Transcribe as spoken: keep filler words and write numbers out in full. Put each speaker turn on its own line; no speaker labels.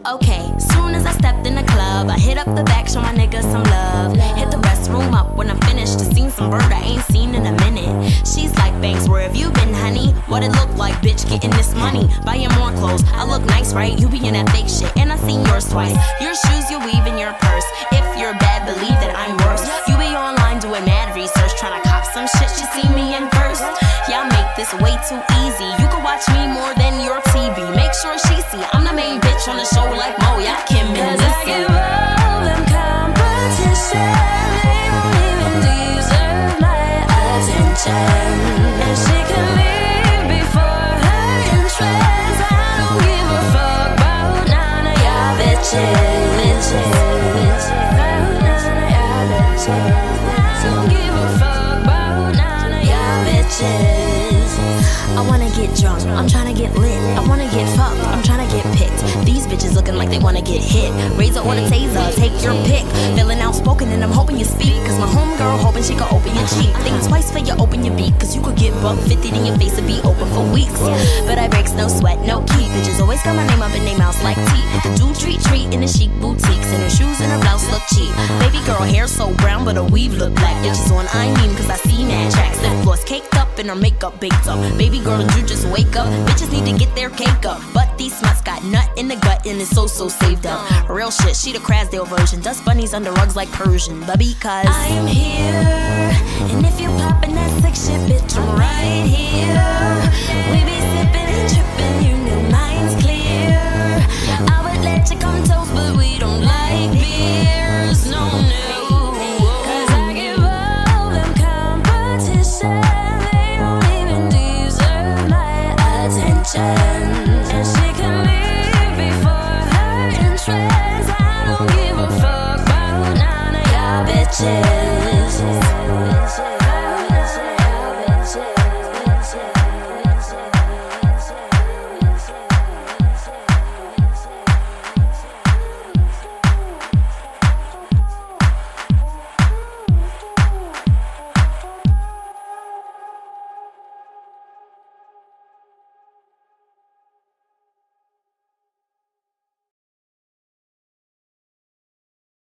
Okay, soon as I stepped in the club, I hit up the back, show my niggas some love. Hit the restroom up when I'm finished to see some bird I ain't seen in a minute. She's like, Banks, where have you been, honey? What it look like, bitch, getting this money? Buying more clothes, I look nice, right? You be in that fake shit, and I seen yours twice. Your shoes, your weave, and your purse. If you're bad, believe that I'm worse. You be online doing mad research, trying to cop some shit, she see me in first. Y'all make this way too easy. You can watch me more than your T V. Make sure she see I'm the main bitch on the show like Mo. Y'all can miss it. I give all them competition. They don't even deserve my attention. And she can leave before her entrance. I don't give a fuck about none of y'all bitches. Bitches. About none of y'all bitches. I don't give a fuck about none of y'all bitches. I wanna get drunk, I'm tryna get lit. I wanna get fucked, I'm tryna get picked. These bitches looking like they wanna get hit. Razor or the taser, take your pick. Feeling outspoken and I'm hoping you speak. Cause my homegirl hoping she could open your cheek. Think twice for you open your beak. Cause you could get buck fifty in your face and be open for weeks. But I breaks no sweat, no key. Bitches always got my name up in their mouths like tea. Do treat treat in the chic boutiques. And her shoes and her blouse look cheap. Baby girl hair so brown but her weave look black. Bitches on I mean cause I see mad tracks. Lip gloss caked up and her makeup baked up. Baby girl, did you just wake up? Bitches need to get their cake up. But these smuts got nut in the gut and it's so so saved up. Real shit, she the Crasdale version. Dust bunnies under rugs like Persian. But because I am here, and if you poppin' that sick shit, bitch, I'm right here. We be sippin' and trippin', you know.